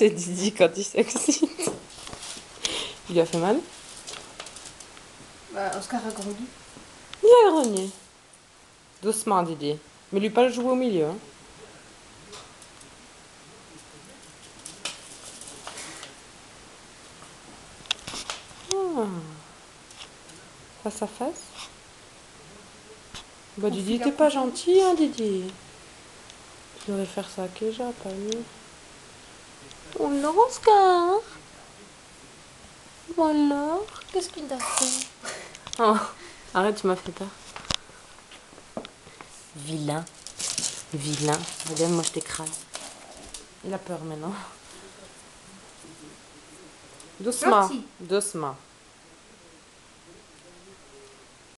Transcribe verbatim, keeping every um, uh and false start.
C'est Didi quand il s'excite. Il lui a fait mal? Bah, Oscar a grogné. Il a grogné. Doucement, Didi. Mais lui pas le jouer au milieu. Hein. Ah. Face à face. Bah, Didi, t'es pas gentil, hein, Didi. Tu devrais faire ça à Keja, pas lui. Oh là, Oscar. Oh là. Qu'est-ce qu'il t'a fait? Oh, arrête, tu m'as fait peur. Vilain. Vilain. Regarde, moi je t'écrase. Il a peur maintenant. Doucement. Doucement.